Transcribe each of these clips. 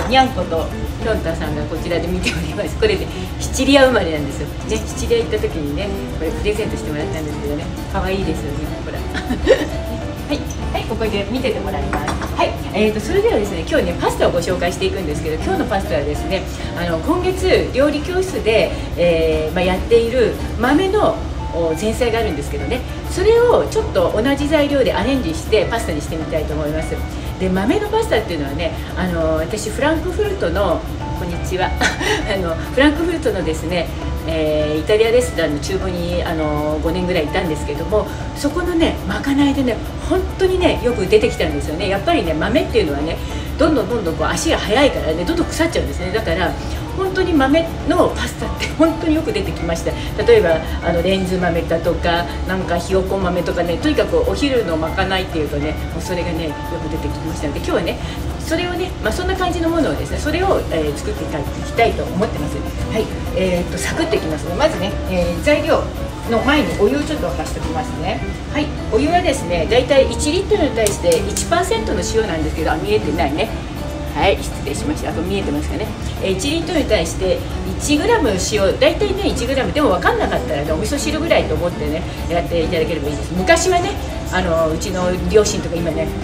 にゃんことひょんたさんがこちらで見ております。これでシチリア生まれなんですよ。ね、シチリア行った時にね、これプレゼントしてもらったんですけどね、可愛いですよね、ほら。はい、はい、ここで見ててもらいます。はい、それではですね、今日ねパスタをご紹介していくんですけど、今日のパスタはですね、今月料理教室で、やっている豆の前菜があるんですけどね、それをちょっと同じ材料でアレンジしてパスタにしてみたいと思います。で、豆のパスタっていうのはね、私フランクフルトのこんにちはフランクフルトのですね、イタリアレストランの厨房に5年ぐらいいたんですけども、そこのねまかないでね本当にねよく出てきたんですよね。やっぱりね豆っていうのはねどんどんこう足が速いからねどんどん腐っちゃうんですね。だから本当に豆のパスタって本当によく出てきました。例えばレンズ豆だとかなんかひよこ豆とかね、とにかくお昼のまかないっていうとねもうそれがねよく出てきましたので、今日はねそれをね、そんな感じのものをですね、それを、作っていきたいと思ってます。はい、サクッといきますね。まずね、材料の前にお湯をちょっと沸かしておきますね。はい、お湯はですね、だいたい1リットルに対して 1% の塩なんですけど、見えてないね。はい、失礼しました。あと見えてますかね。1リットルに対して1グラム塩、だいたいね1グラムでも分かんなかったらね、お味噌汁ぐらいと思ってねやっていただければいいです。昔はねうちの両親とか今ね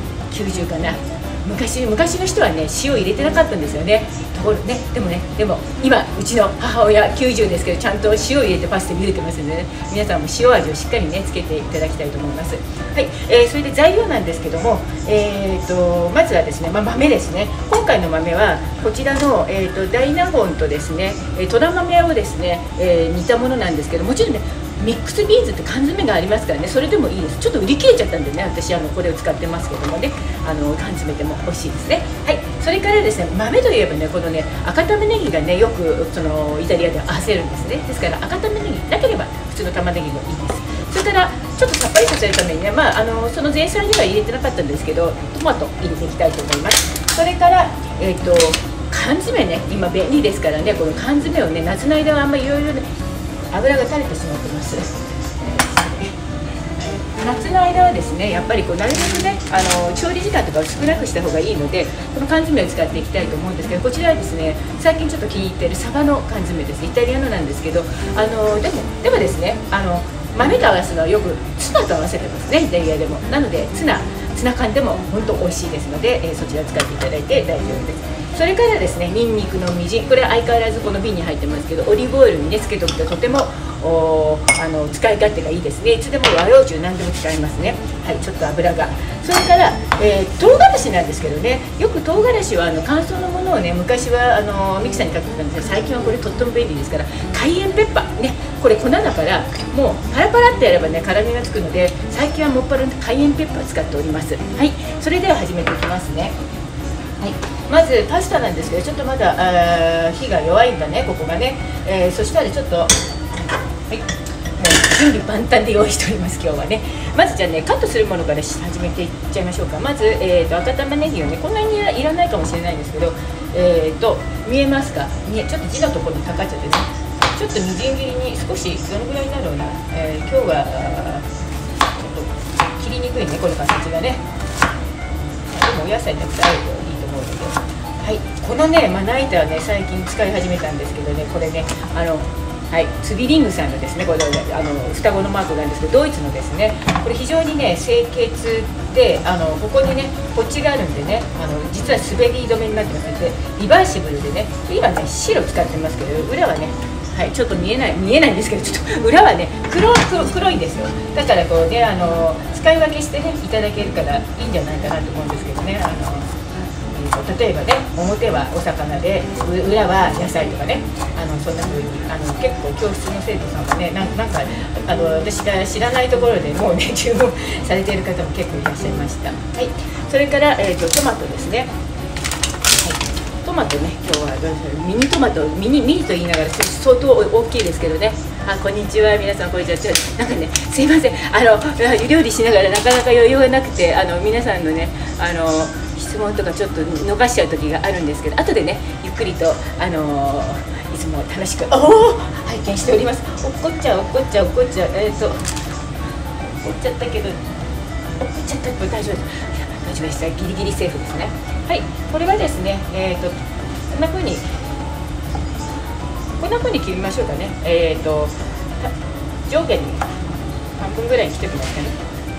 90かな。昔の人はね塩入れてなかったんですよね。ところね、でも今うちの母親90ですけどちゃんと塩入れてパスタ茹でてますのでね、皆さんも塩味をしっかりねつけていただきたいと思います。はい、それで材料なんですけども、まずはですね、豆ですね。今回の豆はこちらの、大納言とですね虎豆をですね、煮たものなんですけど、もちろんねミックスビーンズって缶詰がありますからね、それでもいいです。ちょっと売り切れちゃったんでね、私これを使ってますけどもね、缶詰でも美味しいですね。はい、それからですね、豆といえばねこのね赤玉ねぎがねよくイタリアでは合わせるんですね。ですから赤玉ねぎなければ普通の玉ねぎもいいです。それからちょっとさっぱりさせるためにね、その前菜には入れてなかったんですけど、トマト入れていきたいと思います。それから缶詰ね、今便利ですからね、この缶詰をね夏の間はあんまりいろいろね油が垂れてしまってます。夏の間はですねやっぱりなるべくね調理時間とかを少なくした方がいいので、この缶詰を使っていきたいと思うんですけど、こちらはですね最近ちょっと気に入っているサバの缶詰です。イタリアのなんですけど、でもですね豆と合わせるのはよくツナと合わせてますね、イタリアでも。なのでツナ缶でも本当美味しいですので、そちら使っていただいて大丈夫です。それからですね、ニンニクのみじん、これは相変わらずこの瓶に入ってますけど、オリーブオイルにねつけておくととても使い勝手がいいですね。いつでも和洋中何でも使えますね。はい、ちょっと油が。それから、唐辛子なんですけどね、よく唐辛子は乾燥のものをね昔はミキサーにかけてたんですが、最近はこれとっても便利ですから、カイエンペッパーね、これ粉だからもうパラパラってやればね辛みがつくので、最近はもっぱらカイエンペッパーを使っております。はい、それでは始めていきますね。はい、まずパスタなんですけど、ちょっとまだ火が弱いんだね、ここがね。そしたらちょっと、はい、準備万端で用意しております、今日はね。まずじゃあね、カットするものから始めていっちゃいましょうか。まず、赤玉ねぎをね、こんなにいらないかもしれないんですけど、見えますか？ちょっと字のところにかかっちゃってね、ちょっとみじん切りに少しどのぐらいになるのかな、今日はちょっと切りにくいね、この形がね。でもお野菜たくさんあるといいと思うので、はい、このねまな板はね最近使い始めたんですけどね、これねはい、ツビリングさんのですね、これ双子のマークなんですけど、ドイツのですね、これ非常にね清潔で、ここにねポッチがあるんでね、実は滑り止めになってますのでリバーシブルでね、今ね白使ってますけど、裏はね、はい、ちょっと見えないんですけど、ちょっと裏はね黒いんですよ。だからこうね使い分けしてねいただけるからいいんじゃないかなと思うんですけどね。例えばね、表はお魚で裏は野菜とかね、そんな風に結構教室の生徒さんがねなんか私が知らないところでもうね注文されている方も結構いらっしゃいました。はい、それから、トマトですね。はい、トマトね、今日はミニトマト、ミニと言いながら相当大きいですけどね。こんにちは、皆さんこんにちは。なんかね、すいません、料理しながらなかなか余裕がなくて、皆さんのね質問とかちょっと逃しちゃう時があるんですけど、後でねゆっくりといつも楽しく拝見しております。落っこっちゃう怒っちゃったけど大丈夫です。 ちました。ギリギリセーフですね。はい、これはですね、こんな風に切りましょうかね。上下に半分ぐらいに切っておきますかね。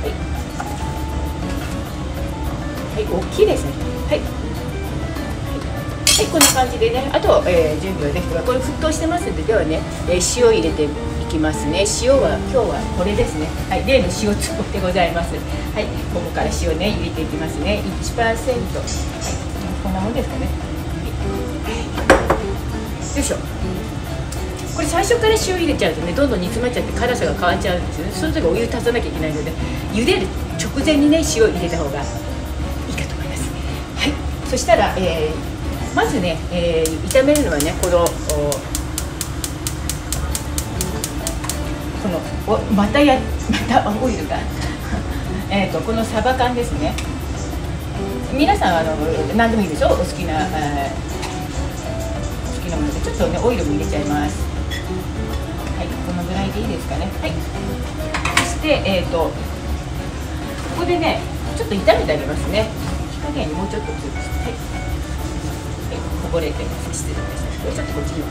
はい、はい、大きいですね。はい、はい、こんな感じでね、あと、準備はできてます。これ沸騰してますので、ではね、塩を入れていきますね。塩は今日はこれですね。はい、例の塩壺でございます。はい、ここから塩ね入れていきますね。1%、はい、こんなもんですかね。はい、よいしょ。これ最初から塩入れちゃうとね、どんどん煮詰まっちゃって辛さが変わっちゃうんですよね。その時お湯足さなきゃいけないので、茹でる直前にね塩入れた方がいいかと思います。はい、そしたら、まずね、炒めるのはね、このまたオイルかこのサバ缶ですね。皆さん何でもいいでしょ、お好きな、ものでちょっとねオイルも入れちゃいます。はい、このぐらいでいいですかね。はい、そしてここでねちょっと炒めてあげますね。火加減にもうちょっと強くして、はい、はい、こぼれてます。失礼しました。これちょっとこっちに置き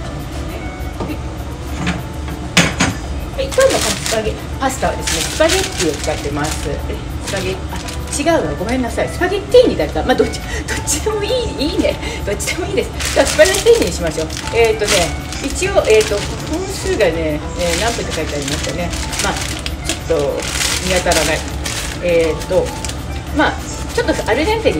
ますね。はい、今日のパスタはですね、スパゲッティを使ってます。違うわ、ごめんなさい。スパゲッティーニだった。まあどっちでもいいね。どっちでもいいです。じゃあスパゲッティーニにしましょう。一応本数がね、何分って書いてありましたね。まあちょっと見当たらない。まあちょっとアルデンテに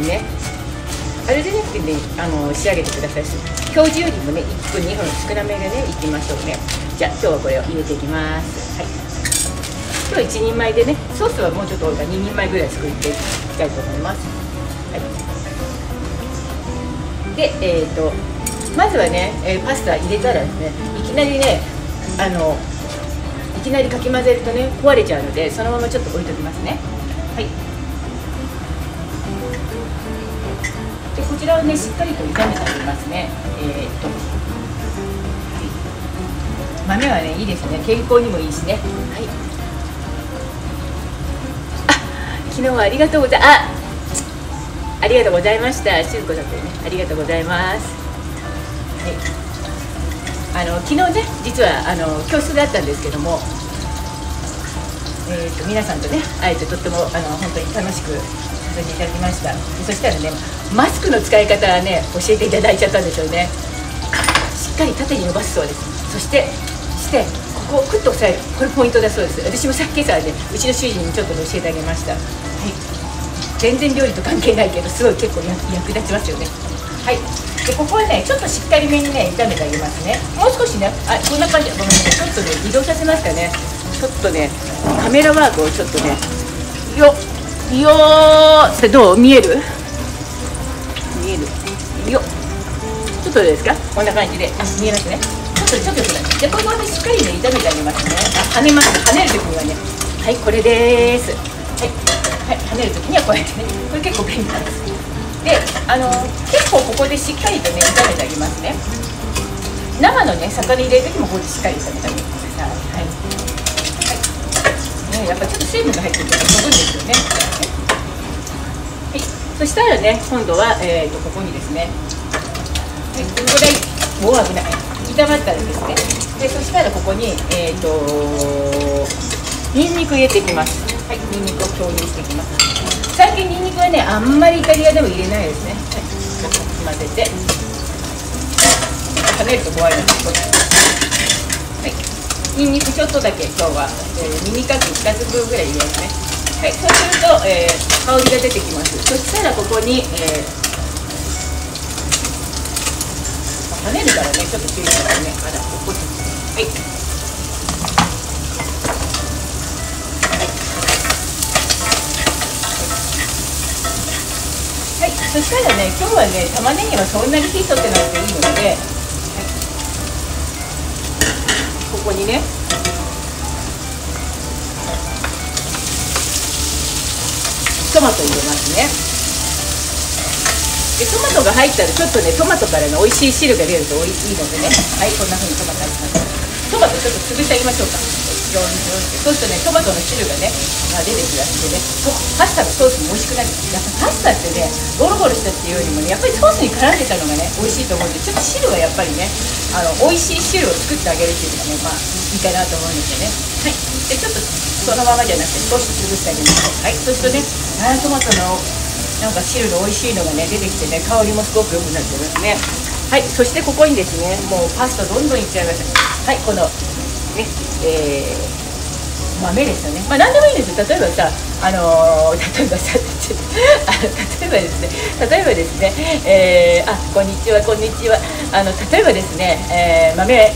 仕上げてください。表示よりもね1分2分少なめでねいきましょうね。じゃあ今日はこれを入れていきます。はい、今日1人前でね、ソースはもうちょっと多いから2人前ぐらい作っていきたいと思います。はい、で、まずはね、パスタ入れたらですね、いきなりかき混ぜるとね壊れちゃうので、そのままちょっと置いときますね。はい、でこちらをねしっかりと炒めてあげますね。豆はねいいですね、健康にもいいしね。はい、昨日はありがとうございました。しずこさんとね、ありがとうございます。はい、昨日ね実は教室だったんですけども、皆さんとね会えてとっても本当に楽しくさせていただきました。そしたらねマスクの使い方はね教えていただいちゃったんですよね。しっかり縦に伸ばすそうです。そしてここをクッと押さえる、これポイントだそうです。私もさっき朝ねうちの主人にちょっと教えてあげました。はい、全然料理と関係ないけどすごい結構役立ちますよね。はい、でここはねちょっとしっかりめにね炒めてあげますね。もう少しねこんな感じ。ごめんなさい、ちょっとね移動させますかね。ちょっとねカメラワークをちょっとねよーってどう見えるよ、ちょっとですか、こんな感じで見えますね。ちょっとでこれでしっかりね炒めてあげますね。跳ねる時にはね、はい、これです。はい、跳ねる時にはこうやってね、これ結構便利なんです。で結構ここでしっかりとね炒めてあげますね。生のね魚入れる時もここでしっかり炒めてあげてください。はい、やっぱちょっと水分が入ってると飛ぶんですよね。はい、そしたらね今度はここにですね、はい、ここでもう危ない、炒まったらですね、でそしたらここにニンニク入れていきます。はい、ニンニクを投入していきます。最近ニンニクはねあんまりイタリアでも入れないですね。はい、ちょっと混ぜて、跳ねると怖いので、はい、ニンニクちょっとだけ今日は、耳かき2つ分ぐらい入れますね。はい、そうすると、香りが出てきます。そしたらここに、跳ねるからねちょっと注意してね。まだここに、はい、はい、そしたらね今日はね玉ねぎはそんなに火取ってなくていいので、はい、ここにねトマト入れますね。でトマトが入ったらちょっとねトマトからの美味しい汁が出るといいのでね、はい、こんな風にトマト入ります。トマトちょっと潰してあげましょうか。 ジョンジョンってそうするとねトマトの汁がね出てきましてね、パスタのソースも美味しくなる。やっぱパスタってねゴロゴロしたっていうよりもねやっぱりソースに絡んでたのがね美味しいと思うんで、ちょっと汁はやっぱりね美味しい汁を作ってあげるっていうのがねいいかなと思うんですよね。はい、でちょっとそのままじゃなくて少し潰してあげましょう。はい、そうするとねトマトのなんか汁の美味しいのがね出てきてね香りもすごく良くなってますね。はい、そしてここにですねもうパスタどんどんいっちゃいました。はい、このね豆ですよね。何でもいいんですよ。例えばさ例えばですねこんにちはこんにちは。例えばですね、豆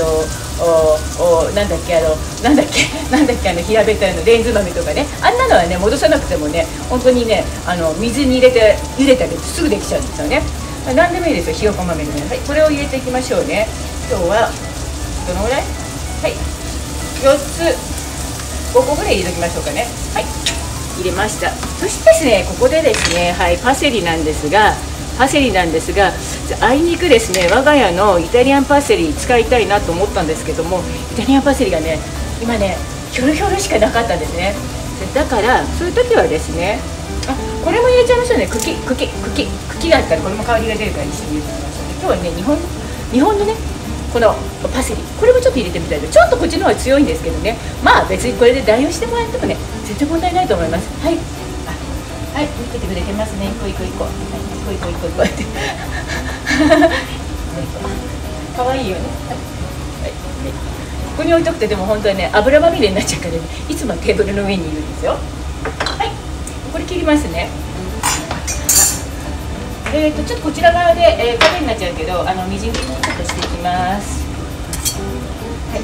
なんだっけ平べったいのレンズ豆とかね、あんなのはね戻さなくてもね本当にね水に入れて茹でてあげるとすぐできちゃうんですよね。何でもいいですよ。ひよこ豆のね。はい、これを入れていきましょうね。今日はどのぐらい？はい、4つ5個ぐらい入れときましょうかね。はい、入れました。そしてですねここでですねパセリなんですがあいにくですね我が家のイタリアンパセリ使いたいなと思ったんですけども、イタリアンパセリがね今ねひょろひょろしかなかったんですね。だからそういう時はですねこれも入れちゃいましょうね。茎があったらこれも香りが出るから一緒に入れてみましょうね。今日はね日本のねこのパセリこれもちょっと入れてみたいと。ちょっとこっちの方が強いんですけどね、別にこれで代用してもらってもね全然問題ないと思います。はい、はい、見ててくれてますね。一個ってかわいいよね。はい、ここに置いとくとでも本当はね油まみれになっちゃうからねいつもテーブルの上にいるんですよ。はい、これ切りますね。ちょっとこちら側で、壁になっちゃうけどみじん切りにちょっとしていきます。はい、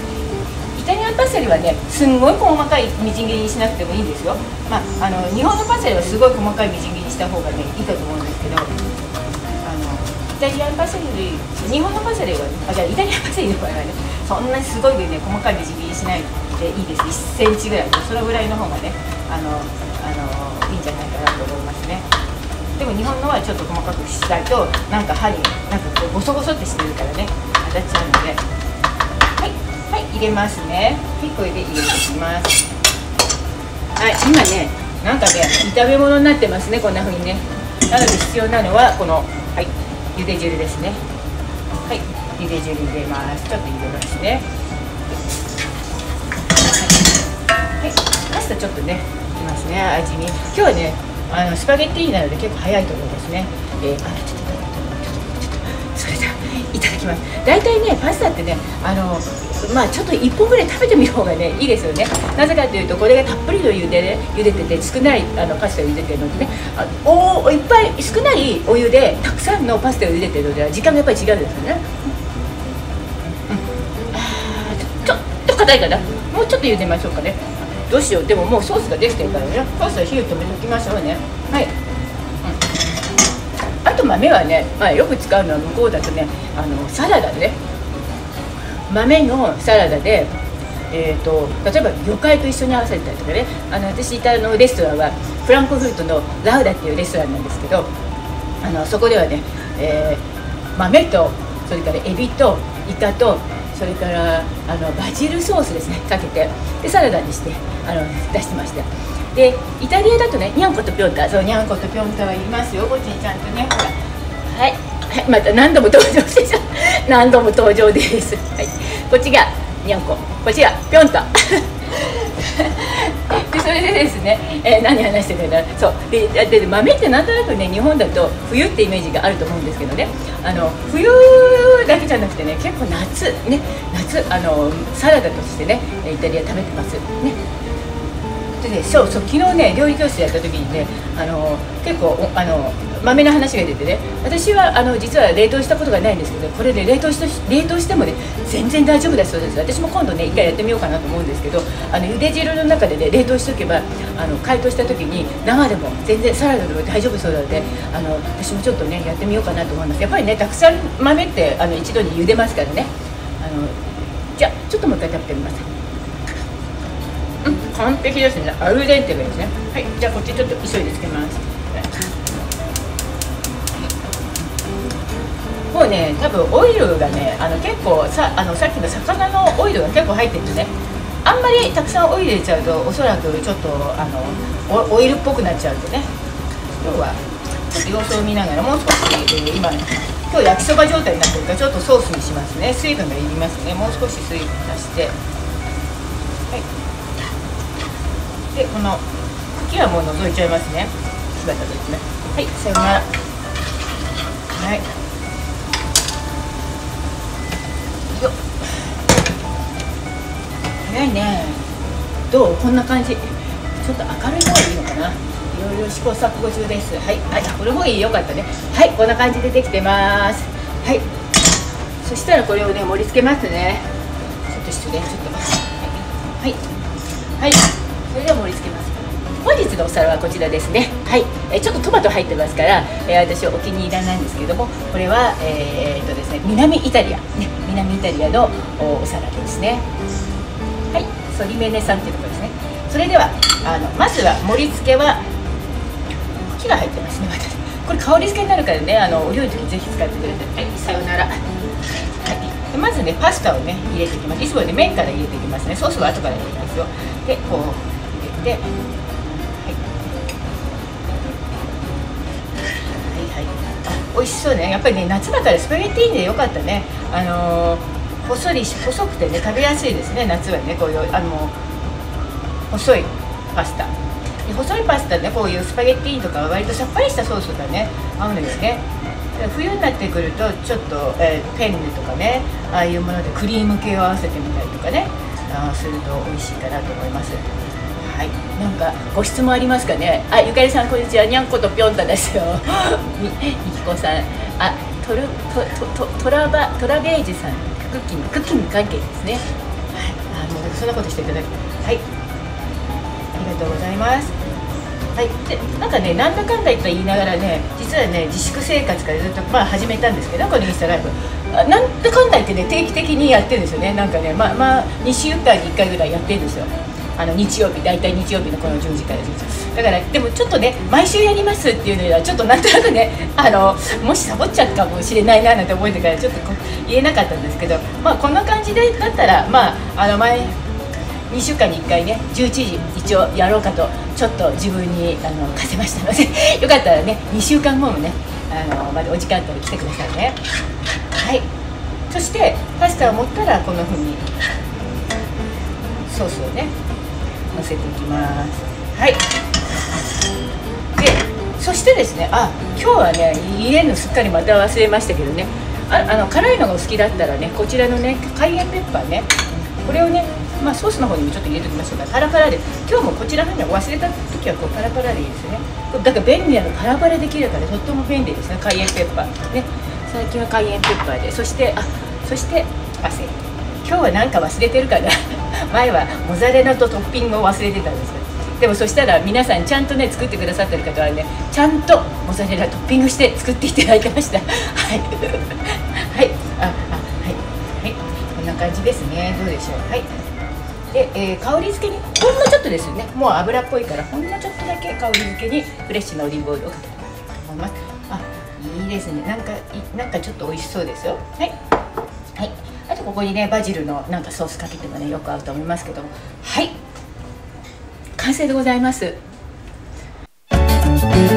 イタリアンパセリはねすんごい細かいみじん切りにしなくてもいいんですよ。日本のパセリはすごい細かいみじん切りにした方がねいいかと思うんですけど、イタリアンパセリ日本のパセリはじゃあイタリアンパセリの場合はねそんなにすごいね細かいみじん切りしないでいいです。1センチぐらいそのぐらいの方がねいいんじゃないかなと思いますね。でも日本のはちょっと細かくしたいとなんか針こうゴソゴソってしてるからね当たっちゃうので、はい、入れますね。はい、これで入れていきます。はい、今ねなんかね炒め物になってますねこんな風にね。なので必要なのはこの茹で汁ですね。はい、茹で汁入れます。ちょっと入れますね。はい、パスタちょっとねいきますね味見。今日はねスパゲッティなので結構早いと思いますね。それじゃいただきます。大体ねパスタってねちょっと1本ぐらい食べてみる方がねいいですよね。なぜかというとこれがたっぷりと茹でてて少ないパスタを茹でてるのでねいっぱい少ないお湯でたくさんのパスタを茹でてるのでは時間がやっぱり違うんですよね。ちょっと硬いかな。もうちょっと茹でましょうかね。どうしよう。でももうソースができてるからねソースは火を止めておきましょうね。はい、あと豆はね、よく使うのは向こうだとねサラダね豆のサラダで、例えば魚介と一緒に合わせたりとかね私いたレストランはフランクフルトのラウダっていうレストランなんですけどそこではね、豆とそれからエビとイカとそれからバジルソースですねかけてでサラダにして出してました。でイタリアだとねニャンコとピョンタニャンコとピョンタはいますよこっちにちゃんとねほらはい、また何度も登場して何度も登場です。はい、こっちがニャンコこっちがピョンタでそれでですね、何話してるかな。そうで豆ってなんとなくね日本だと冬ってイメージがあると思うんですけどね冬だけじゃなくてね結構夏サラダとしてねイタリア食べてますね。でね昨日ね料理教室やった時にね結構豆の話が出てね私は実は冷凍したことがないんですけどこれで冷凍してもね全然大丈夫だそうです。私も今度ね一回やってみようかなと思うんですけど茹で汁の中でね冷凍しておけば解凍した時に生でも全然サラダでも大丈夫そうなので私もちょっとねやってみようかなと思います。やっぱりねたくさん豆って一度に茹でますからねじゃあちょっともう一回食べてみます。完璧ですね。アルデンテがいいですね。はい、じゃあこっちちょっと急いでつけます。もうね多分オイルがね結構さっきの魚のオイルが結構入ってるんですね。 あんまりたくさんオイル入れちゃうとおそらくちょっとオイルっぽくなっちゃうんでね、今日はちょっと様子を見ながらもう少し、今日焼きそば状態になってるからちょっとソースにしますね。水分がいりますね。もう少し水分足して、はい、でこの茎はもう除いちゃいますね。姿ですね。はい、さようなら。はいよっ、早いね。どう？こんな感じ。ちょっと明るい方がいいのかな。いろいろ試行錯誤中です。はい、これの方がいい、よかったね。はい、こんな感じでできてます。はい、そしたらこれをね盛り付けますね。ちょっと失礼、ちょっとはいはい、それでは盛り付けます。本日のお皿はこちらですね。はい、ちょっとトマト入ってますから、私お気に入りなんですけども、これはですね、南イタリアね、南イタリアのお皿ですね。はい、ソリメネさんっていうところですね。それではまずは盛り付けは茎が入ってますね。またこれ香り付けになるからね、お料理の時ぜひ使ってくれて。はい、さようなら。はい、でまずねパスタをね入れていきます。いつもね麺から入れていきますね。ソースは後から入れますよ。でこう入れて、美味しそうね。やっぱりね夏だからスパゲッティーンでよかったね。細くてね食べやすいですね。夏はねこういう細いパスタで、細いパスタね、こういうスパゲッティーンとかは割とさっぱりしたソースがね合うのよね。冬になってくるとちょっと、ペンネとかね、ああいうものでクリーム系を合わせてみたりとかねすると美味しいかなと思います。はい、なんかご質問ありますかね。ゆかりさんこんにちは。にゃんことぴょんたですよ。みきこさん、トラベージさん、クッキング関係ですね。はい、もうそんなことしていただき、はい、ありがとうございます。はい、でなんかねなんだかんだと言いながらね、実はね自粛生活からずっと始めたんですけど、このインスタライブなんだかんだ言ってね定期的にやってるんですよね。なんかね2週間に1回ぐらいやってるんですよ。日曜日、大体日曜日のこの10時から11時だから。でもちょっとね毎週やりますっていうのはちょっとなんとなくねもしサボっちゃうかもしれないななんて思いながらちょっと言えなかったんですけど、こんな感じでだったら前2週間に1回ね11時一応やろうかとちょっと自分に課せましたのでよかったらね2週間後もねまだお時間あったら来てくださいね。はい、そしてパスタを盛ったらこんな風にソースをね乗せていきます。はい、でそしてですね、今日はね入れるのすっかりまた忘れましたけどね、辛いのがお好きだったらねこちらのねカイエンペッパーね、これをねソースの方にもちょっと入れておきましょうか。パラパラで今日もこちらの方に忘れた時はこうパラパラでいいですよね。だから便利なの、パラパラできるからとっても便利ですね。カイエンペッパーね、最近はカイエンペッパーで、そしてパセリ。今日は何か忘れてるかな前はモザレラとトッピングを忘れてたんですよ。でもそしたら皆さんちゃんとね作ってくださってる方はねちゃんとモザレラトッピングして作っていただいてましたはいはいはい、こんな感じですね。どうでしょう。はい、で、香り付けにほんのちょっとですね、もう油っぽいからほんのちょっとだけ香り付けにフレッシュなオリーブオイルをかけたいと思います。いいですね。なんかちょっと美味しそうですよ。はいはい、あとここにねバジルのなんかソースかけてもねよく合うと思いますけども、はい、完成でございます。